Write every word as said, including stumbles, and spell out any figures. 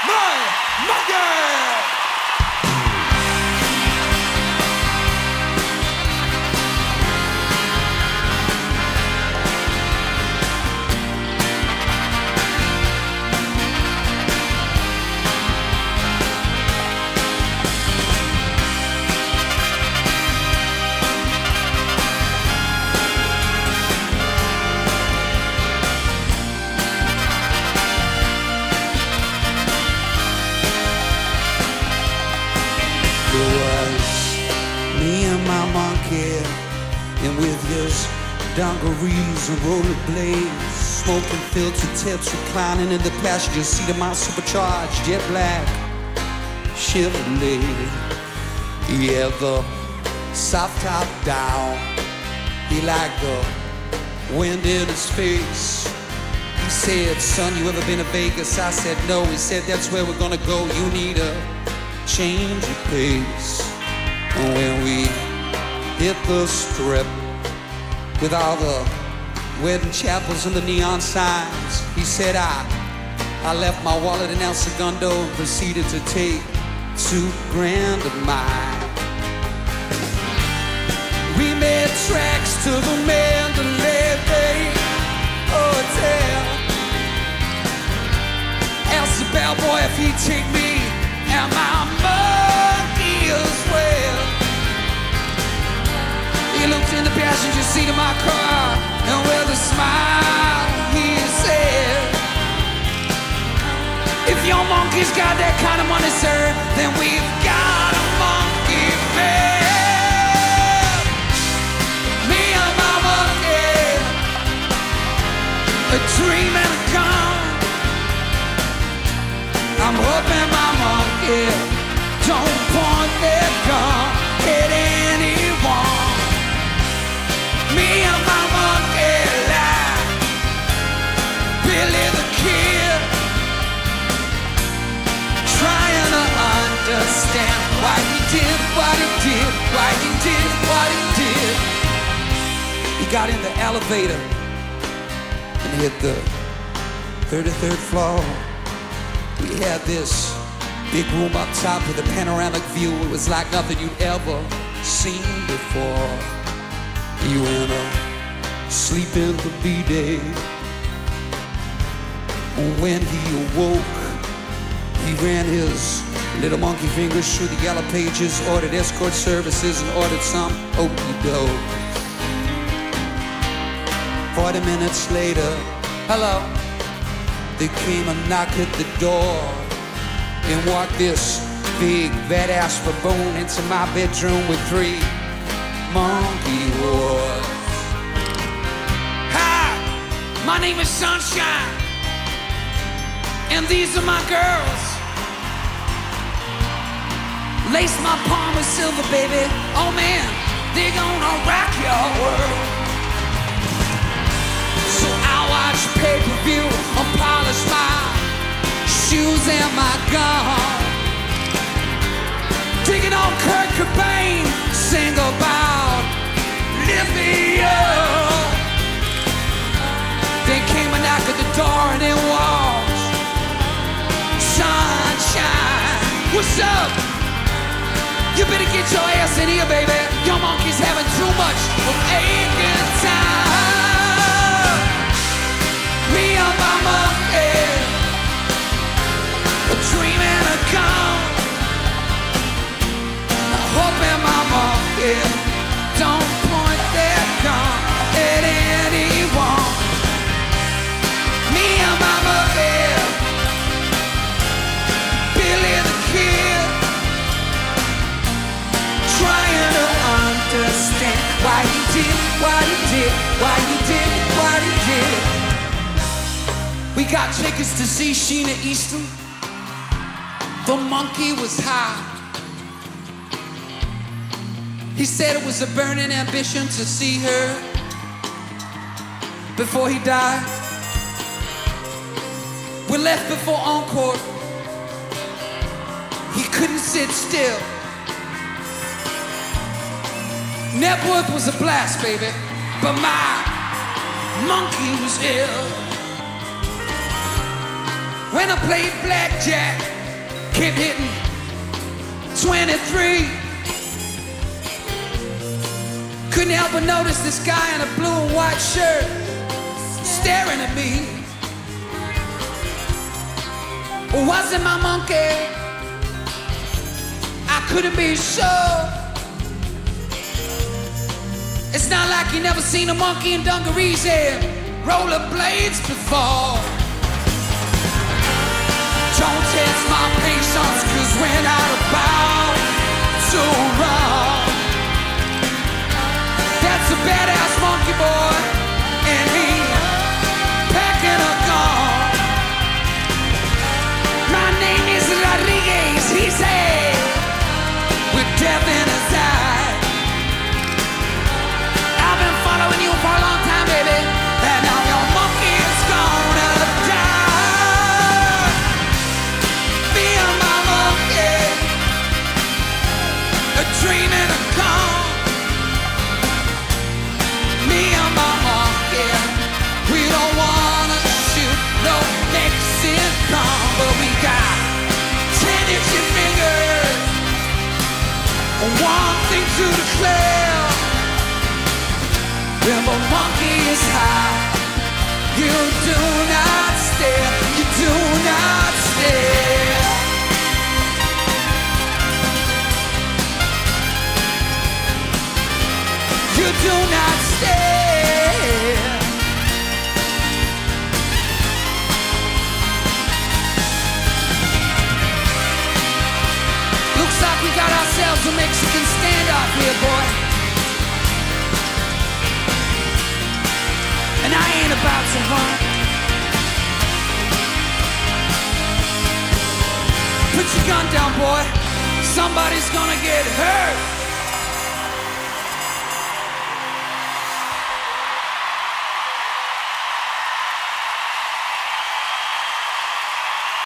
my monkey! It was me and my monkey, and with his dungarees and rollerblades, smoking filter tips, reclining in the passenger seat of my supercharged jet black Chevrolet. He had the soft top down, he liked the wind in his face. He said, son, you ever been to Vegas? I said, no. He said, that's where we're gonna go. You need a change of pace. And when we hit the strip with all the wedding chapels and the neon signs, he said, I I left my wallet in El Segundo and proceeded to take two grand of mine. We made tracks to the Mandalay Bay Hotel. Asked the bellboy if he'd take me and my monkey as well. He looked in the passenger seat of my car, and with a smile he said, if your monkey's got that kind of money, sir, then we've got a monkey man. Me and my monkey, a dream and a gun. I'm hoping my monkey don't point their gun at anyone. Me and my monkey like Billy the Kid, trying to understand why he did what he did, why he did what he did. He got in the elevator and hit the thirty-third floor. We had this big room up top with a panoramic view. It was like nothing you'd ever seen before. He went to sleep in the B-Day. When he awoke, he ran his little monkey fingers through the yellow pages, ordered escort services, and ordered some okey-doke. Forty minutes later, hello, there came a knock at the door, and walked this big badass baboon into my bedroom with three monkey wars. Hi, my name is Sunshine, and these are my girls. Lace my palm with silver, baby. Oh man, they're gonna rock your world. So I watch pay-per-view and polish my shoes and my gun. Digging on Kurt Cobain, sing about lift me up. Then came a knock at the door and it was Sunshine. What's up? You better get your ass in here, baby. Your monkey's having too much of aching time. Me and my monkey, a dream and a gun. I'm hoping my monkey don't point their gun at anyone. Me and my monkey, Billy the Kid, trying to understand why he did what he did, why he did what he did. We got tickets to see Sheena Easton. The monkey was high. He said it was a burning ambition to see her before he died. We left before encore. He couldn't sit still. Network was a blast, baby, but my monkey was ill. When I played blackjack, keep hitting twenty-three. Couldn't help but notice this guy in a blue and white shirt staring at me. Was it my monkey? I couldn't be sure. It's not like you never seen a monkey in dungarees and rollerblades before. Don't test my patience, cause when I'm about to run, that's a badass monkey boy, and he packing a gun. My name is Rodriguez, he said, with death in his eye. I've been following you for a long time, baby, and now your monkey is gonna die. Me and my monkey, a dream and a calm. Me and my monkey, we don't wanna shoot no Mexican, but we got ten itchy fingers, one thing to declare. When the monkey is high, you do not stare, you do not stare. You do not stare. Looks like we got ourselves a Mexican standoff here, boy. And I ain't about to run. Put your gun down, boy. Somebody's gonna get hurt.